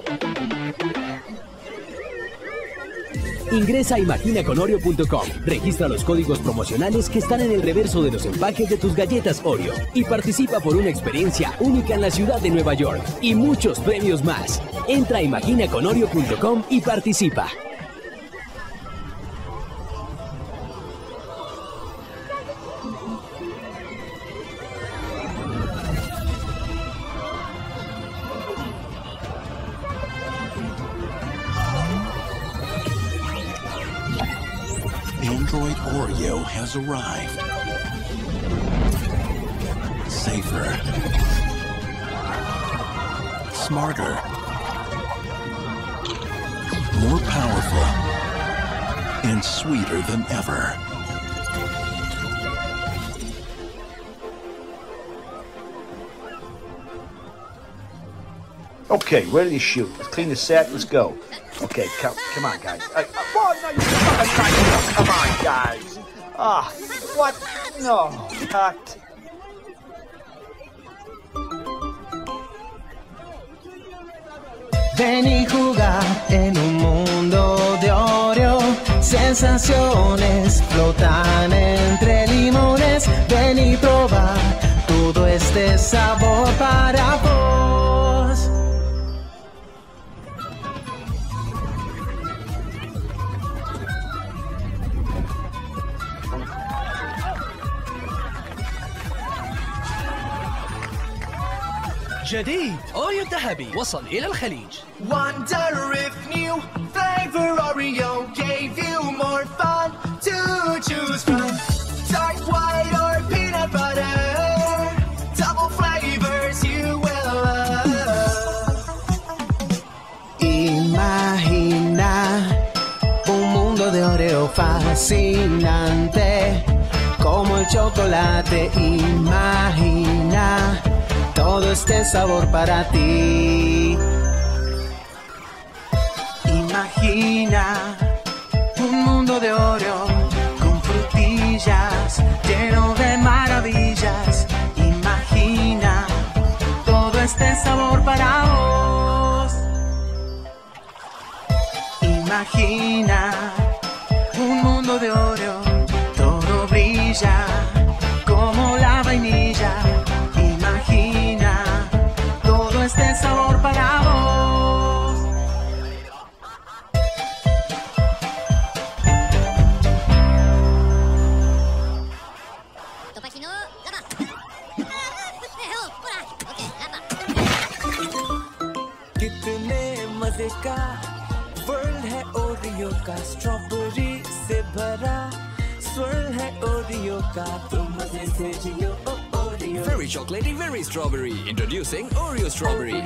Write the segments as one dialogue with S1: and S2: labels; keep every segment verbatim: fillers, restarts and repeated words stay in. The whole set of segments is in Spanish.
S1: Ingresa a imagina con oreo punto com, registra los códigos promocionales que están en el reverso de los empaques de tus galletas Oreo y participa por una experiencia única en la ciudad de Nueva York y muchos premios más. Entra a imagina con oreo punto com y participa.
S2: Android Oreo has arrived. Safer. Smarter. More powerful. And sweeter than ever.
S3: Okay, ready to shoot. Let's clean the set. Let's go. Okay, come, come on, guys. Uh, uh, oh, no, you come, come on, guys. Ah, what? No, cut.
S4: Ven y jugar en un mundo de Oreo. Sensaciones flotan entre limones. Ven y probar todo este sabor para vos.
S5: جديد أوريو الذهبي وصل إلى الخليج.
S6: Wonder if new flavor Oreo gave you more fun to choose from. Dark white or peanut butter, double flavors you will love.
S4: Imagina un mundo de Oreo fascinante, como el chocolate. Imagina todo este sabor para ti. Imagina un mundo de Oreo con frutillas, lleno de maravillas. Imagina todo este sabor para vos. Imagina un mundo de Oreo, todo brilla como la vainilla. Imagina todo este sabor para vos.
S7: कितने मजे का वर्ल्ड है ओरियो का, स्ट्रॉबेरी से भरा स्वर्ल है ओरियो का, तुम मजे से जियो Oreo.
S8: Very chocolatey, very strawberry. Introducing Oreo Strawberry.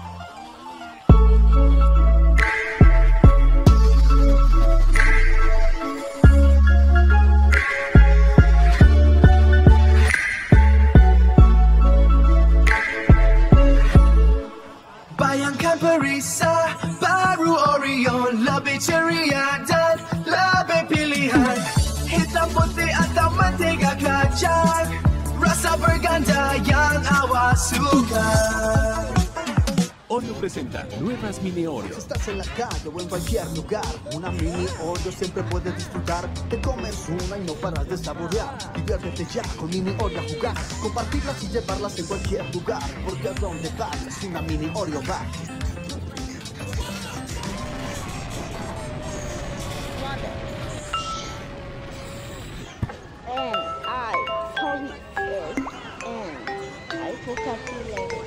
S6: Bayang Camperisa, Baru Oreo, Labi Cherry dan Labi Pilihan. Hitam putih atau mentega kacang, rasa berganda yang awak suka.
S9: Oreo presenta nuevas mini Oreo.
S10: Si estás en la calle o en cualquier lugar, una mini Oreo siempre puedes disfrutar. Te comes una y no paras de saborear. Diviértete ya con mini Oreo a jugar. Compartirlas y llevarlas en cualquier lugar, porque a donde vayas una mini Oreo va.
S11: And I told you yes, and I will talk to you later.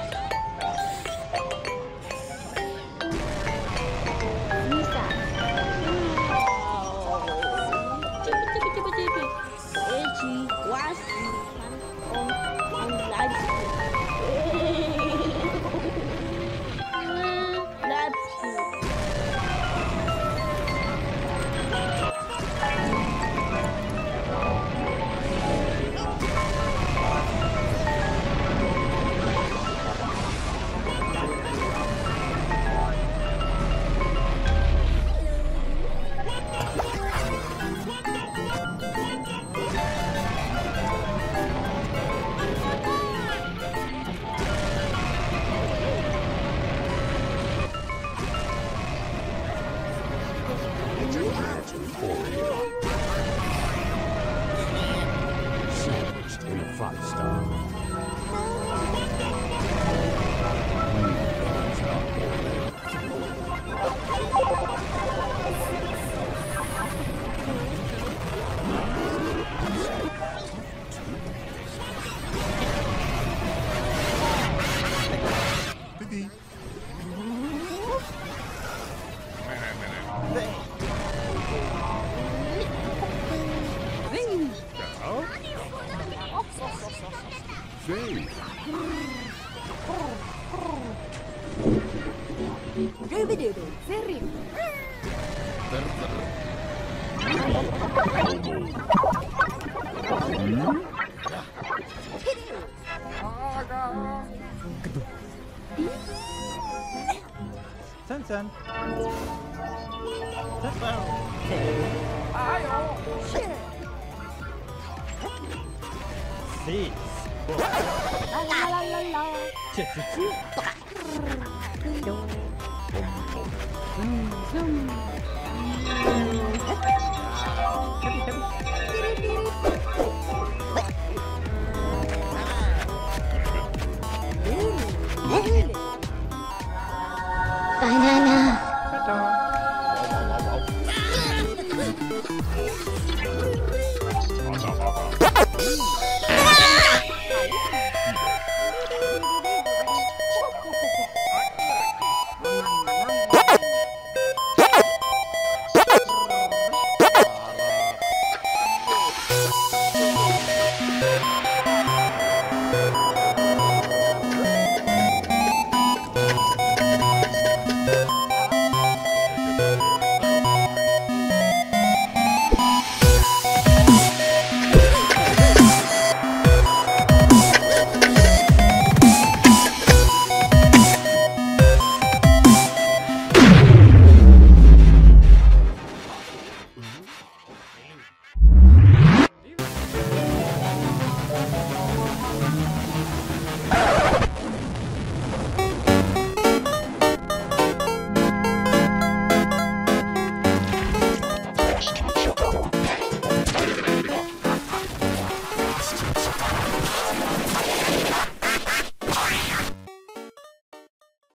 S11: Lisa. Chippy, chippy, chippy, chippy. Edgy, washy, on, on the light screen. That's cute.
S9: Monster.
S12: Sen sen. Six.
S11: La la la la la.
S12: 七七七。